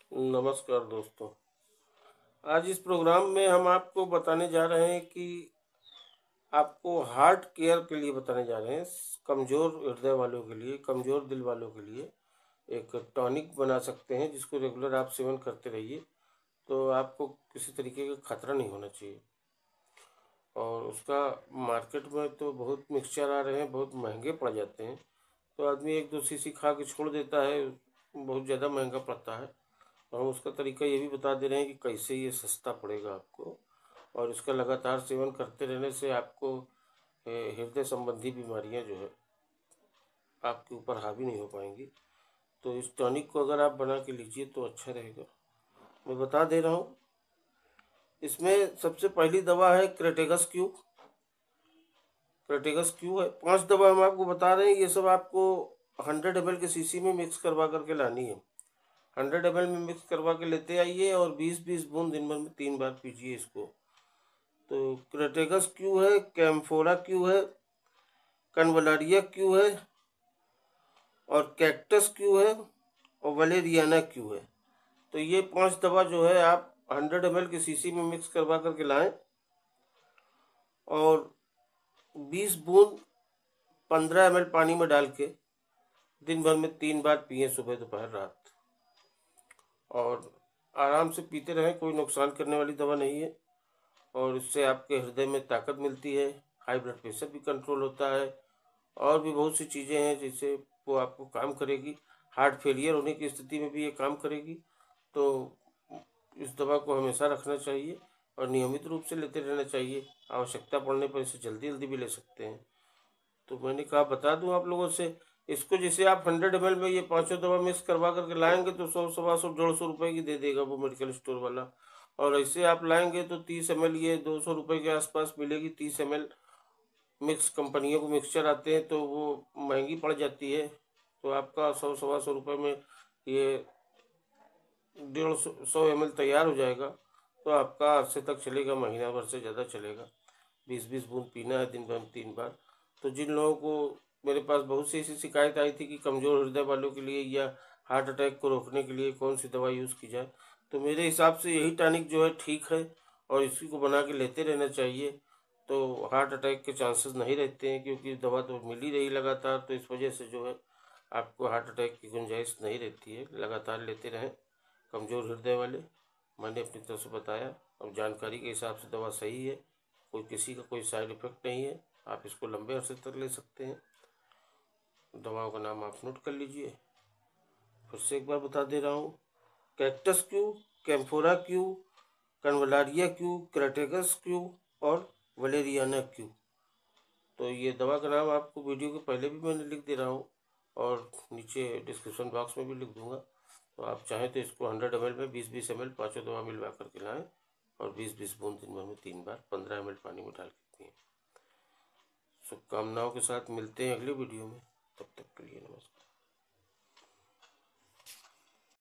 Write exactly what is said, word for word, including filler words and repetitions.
नमस्कार दोस्तों। आज इस प्रोग्राम में हम आपको बताने जा रहे हैं कि आपको हार्ट केयर के लिए बताने जा रहे हैं। कमज़ोर हृदय वालों के लिए, कमज़ोर दिल वालों के लिए एक टॉनिक बना सकते हैं जिसको रेगुलर आप सेवन करते रहिए, तो आपको किसी तरीके का खतरा नहीं होना चाहिए। और उसका मार्केट में तो बहुत मिक्सचर आ रहे हैं, बहुत महंगे पड़ जाते हैं, तो आदमी एक दो शीशी खा के छोड़ देता है, बहुत ज़्यादा महंगा पड़ता है। तो हम उसका तरीका ये भी बता दे रहे हैं कि कैसे ये सस्ता पड़ेगा आपको, और इसका लगातार सेवन करते रहने से आपको ए, हृदय संबंधी बीमारियां जो है आपके ऊपर हावी नहीं हो पाएंगी। तो इस टॉनिक को अगर आप बना के लीजिए तो अच्छा रहेगा। मैं बता दे रहा हूँ, इसमें सबसे पहली दवा है क्रेटेगस क्यू। क्रेटेगस क्यू है, पांच दवा हम आपको बता रहे हैं। ये सब आपको हंड्रेड एम एल के शीशी में मिक्स करवा करके लानी है। हंड्रेड एम एल में मिक्स करवा के लेते आइए और बीस बीस बूंद दिन भर में तीन बार पीजिए इसको। तो क्रेटेगस क्यू है, कैम्फोरा क्यू है, कन्वलारिया क्यू है, और कैक्टस क्यू है, और वलेरियाना क्यू है। तो ये पांच दवा जो है आप हंड्रेड एम एल की शीशी में मिक्स करवा करके लाएं और बीस बूंद पंद्रह एम एल पानी में डाल के दिन भर में तीन बार पिए, सुबह दोपहर रात। और आराम से पीते रहें, कोई नुकसान करने वाली दवा नहीं है। और इससे आपके हृदय में ताकत मिलती है, हाई ब्लड प्रेशर भी कंट्रोल होता है, और भी बहुत सी चीज़ें हैं जिससे वो आपको काम करेगी। हार्ट फेलियर होने की स्थिति में भी ये काम करेगी। तो इस दवा को हमेशा रखना चाहिए और नियमित रूप से लेते रहना चाहिए। आवश्यकता पड़ने पर इसे जल्दी जल्दी भी ले सकते हैं। तो मैंने कहा बता दूं आप लोगों से, इसको जैसे आप हंड्रेड एम एल में ये पाँचों दवा मिक्स करवा करके लाएंगे तो सौ सवा सौ डेढ़ सौ रुपये की दे देगा वो मेडिकल स्टोर वाला। और ऐसे आप लाएंगे तो तीस एम एल ये दो सौ रुपये के आसपास मिलेगी। तीस एम एल मिक्स कंपनियों को मिक्सचर आते हैं तो वो महंगी पड़ जाती है। तो आपका सौ सवा सौ रुपये में ये डेढ़ सौ सौ एम एल तैयार हो जाएगा। तो आपका अर्से तक चलेगा, महीना भर से ज़्यादा चलेगा। बीस बीस बूंद पीना है दिन भर में तीन बार। तो जिन लोगों को, मेरे पास बहुत सी ऐसी शिकायत आई थी कि कमज़ोर हृदय वालों के लिए या हार्ट अटैक को रोकने के लिए कौन सी दवा यूज़ की जाए, तो मेरे हिसाब से यही टॉनिक जो है ठीक है और इसी को बना के लेते रहना चाहिए। तो हार्ट अटैक के चांसेस नहीं रहते हैं, क्योंकि दवा तो मिल ही रही लगातार। तो इस वजह से जो है आपको हार्ट अटैक की गुंजाइश नहीं रहती है। लगातार लेते रहें कमज़ोर हृदय वाले। मैंने अपनी तरफ से बताया, अब जानकारी के हिसाब से दवा सही है, कोई किसी का कोई साइड इफ़ेक्ट नहीं है। आप इसको लंबे अरसे तक ले सकते हैं। दवाओं का नाम आप नोट कर लीजिए, फिर से एक बार बता दे रहा हूँ। Cactus Q, camphora Q, convallaria Q, crataegus Q, और वलेरियाना क्यू। तो ये दवा का नाम आपको वीडियो के पहले भी मैंने लिख दे रहा हूँ और नीचे डिस्क्रिप्शन बॉक्स में भी लिख दूंगा। तो आप चाहें तो इसको हंड्रेड एम एल में बीस बीस एम एल पाँचों दवा मिलवा करके लाएँ और बीस बीस बूंद दिन भर में तीन बार पंद्रह एम एल पानी में डाल के पिएँ। शुभकामनाओं के साथ मिलते हैं अगले वीडियो में, तब तक के लिए नमस्कार।